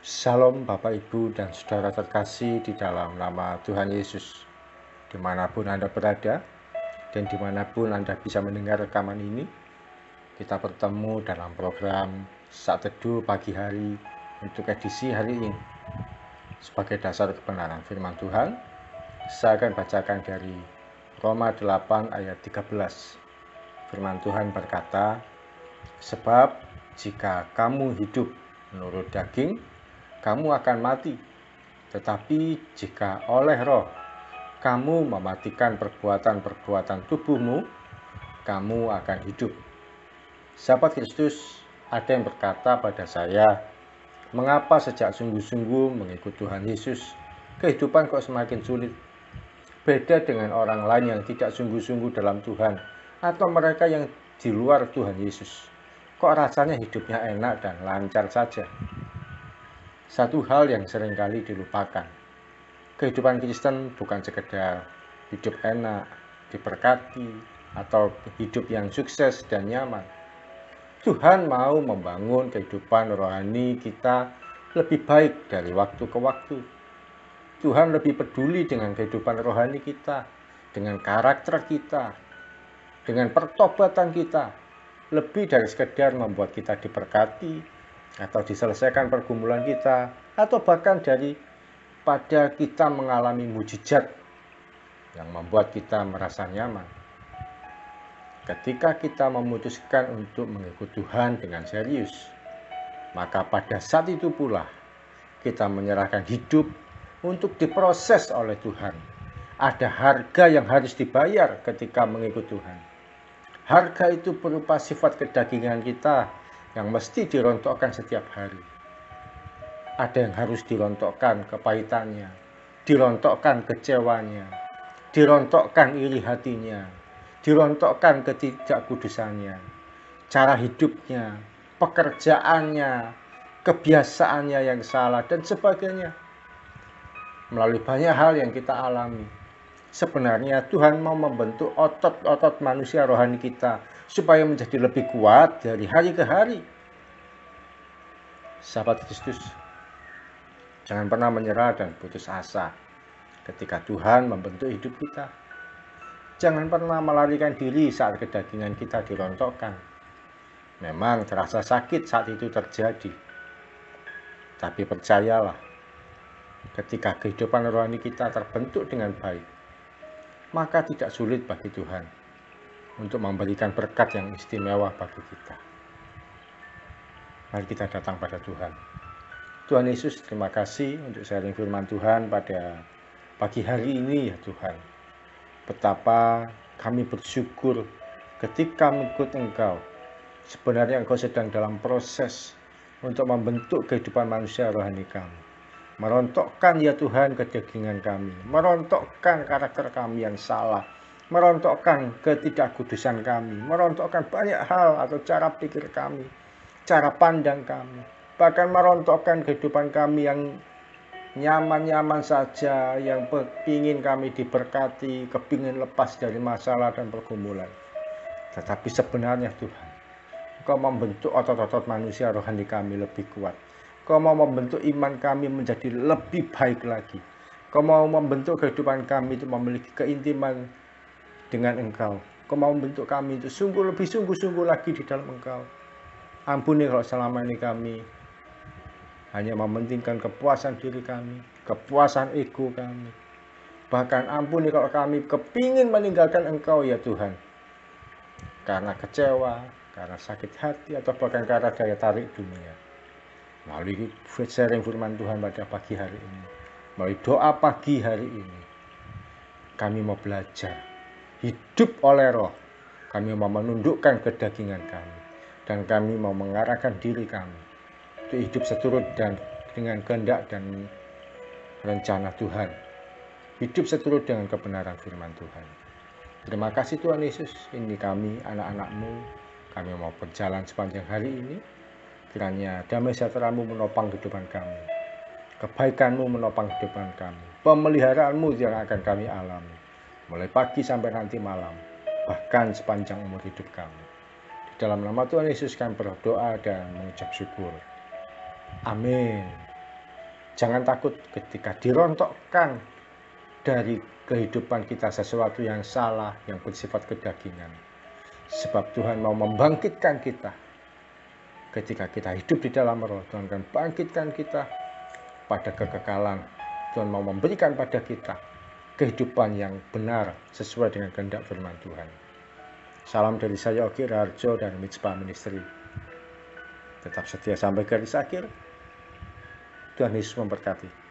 Shalom Bapak Ibu dan Saudara terkasih di dalam nama Tuhan Yesus. Dimanapun Anda berada dan dimanapun Anda bisa mendengar rekaman ini, kita bertemu dalam program Saat Teduh Pagi Hari untuk edisi hari ini. Sebagai dasar kebenaran firman Tuhan, saya akan bacakan dari Roma 8 ayat 13. Firman Tuhan berkata, "Sebab jika kamu hidup menurut daging, kamu akan mati. Tetapi jika oleh roh kamu mematikan perbuatan-perbuatan tubuhmu, kamu akan hidup." Sahabat Kristus, ada yang berkata pada saya, mengapa sejak sungguh-sungguh mengikut Tuhan Yesus, kehidupan kok semakin sulit? Beda dengan orang lain yang tidak sungguh-sungguh dalam Tuhan, atau mereka yang di luar Tuhan Yesus. Kok rasanya hidupnya enak dan lancar saja? Satu hal yang seringkali dilupakan, kehidupan Kristen bukan sekedar hidup enak, diberkati, atau hidup yang sukses dan nyaman. Tuhan mau membangun kehidupan rohani kita lebih baik dari waktu ke waktu. Tuhan lebih peduli dengan kehidupan rohani kita, dengan karakter kita, dengan pertobatan kita, lebih dari sekedar membuat kita diberkati, atau diselesaikan pergumulan kita, atau bahkan daripada kita mengalami mujizat yang membuat kita merasa nyaman. Ketika kita memutuskan untuk mengikut Tuhan dengan serius, maka pada saat itu pula kita menyerahkan hidup untuk diproses oleh Tuhan. Ada harga yang harus dibayar ketika mengikut Tuhan. Harga itu berupa sifat kedagingan kita yang mesti dirontokkan setiap hari. Ada yang harus dirontokkan kepahitannya, dirontokkan kecewanya, dirontokkan iri hatinya, dirontokkan ketidakkudusannya, cara hidupnya, pekerjaannya, kebiasaannya yang salah, dan sebagainya. Melalui banyak hal yang kita alami, sebenarnya Tuhan mau membentuk otot-otot manusia rohani kita supaya menjadi lebih kuat dari hari ke hari. Sahabat Kristus, jangan pernah menyerah dan putus asa ketika Tuhan membentuk hidup kita. Jangan pernah melarikan diri saat kedagingan kita dirontokkan. Memang terasa sakit saat itu terjadi. Tapi percayalah, ketika kehidupan rohani kita terbentuk dengan baik, maka tidak sulit bagi Tuhan untuk memberikan berkat yang istimewa bagi kita. Mari kita datang pada Tuhan. Tuhan Yesus, terima kasih untuk sharing firman Tuhan pada pagi hari ini ya Tuhan. Betapa kami bersyukur ketika mengikut Engkau. Sebenarnya Engkau sedang dalam proses untuk membentuk kehidupan manusia rohani kami. Merontokkan ya Tuhan kedagingan kami, merontokkan karakter kami yang salah, merontokkan ketidakkudusan kami, merontokkan banyak hal atau cara pikir kami, cara pandang kami, bahkan merontokkan kehidupan kami yang nyaman-nyaman saja, yang ingin kami diberkati, kepingin lepas dari masalah dan pergumulan. Tetapi sebenarnya Tuhan, Engkau membentuk otot-otot manusia rohani kami lebih kuat. Kau mau membentuk iman kami menjadi lebih baik lagi. Kau mau membentuk kehidupan kami itu memiliki keintiman dengan Engkau. Kau mau membentuk kami itu lebih sungguh-sungguh lagi di dalam Engkau. Ampuni kalau selama ini kami hanya mementingkan kepuasan diri kami, kepuasan ego kami. Bahkan ampuni kalau kami kepingin meninggalkan Engkau ya Tuhan, karena kecewa, karena sakit hati, atau bahkan karena daya tarik dunia. Melalui sharing firman Tuhan pada pagi hari ini, melalui doa pagi hari ini, kami mau belajar hidup oleh roh. Kami mau menundukkan kedagingan kami, dan kami mau mengarahkan diri kami untuk hidup seturut dan dengan kehendak dan rencana Tuhan. Hidup seturut dengan kebenaran firman Tuhan. Terima kasih Tuhan Yesus. Ini kami, anak-anak-Mu. Kami mau berjalan sepanjang hari ini. Kiranya damai sejahtera-Mu menopang kehidupan kami. Kebaikan-Mu menopang kehidupan kami. Pemeliharaanmu yang akan kami alami. Mulai pagi sampai nanti malam. Bahkan sepanjang umur hidup kami. Di dalam nama Tuhan Yesus kami berdoa dan mengucap syukur. Amin. Jangan takut ketika dirontokkan dari kehidupan kita sesuatu yang salah, yang bersifat kedagingan. Sebab Tuhan mau membangkitkan kita. Ketika kita hidup di dalam roh, Tuhan akan bangkitkan kita pada kekekalan. Tuhan mau memberikan pada kita kehidupan yang benar sesuai dengan kehendak firman Tuhan. Salam dari saya, Ogi Raharjo dan Mitspa Ministry. Tetap setia sampai garis akhir. Tuhan Yesus memberkati.